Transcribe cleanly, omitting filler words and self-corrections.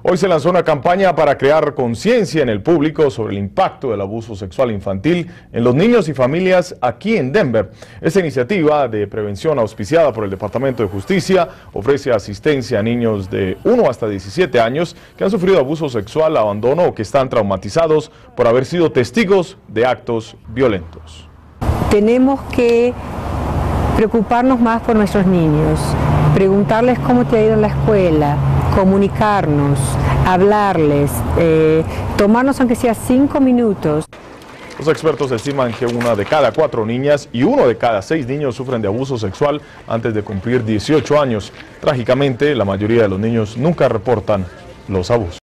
Hoy se lanzó una campaña para crear conciencia en el público sobre el impacto del abuso sexual infantil en los niños y familias aquí en Denver. Esta iniciativa de prevención auspiciada por el Departamento de Justicia ofrece asistencia a niños de 1 hasta 17 años que han sufrido abuso sexual, abandono o que están traumatizados por haber sido testigos de actos violentos. Tenemos que preocuparnos más por nuestros niños, preguntarles cómo te ha ido en la escuela, comunicarnos, hablarles, tomarnos aunque sea 5 minutos. Los expertos estiman que 1 de cada 4 niñas y 1 de cada 6 niños sufren de abuso sexual antes de cumplir 18 años. Trágicamente, la mayoría de los niños nunca reportan los abusos.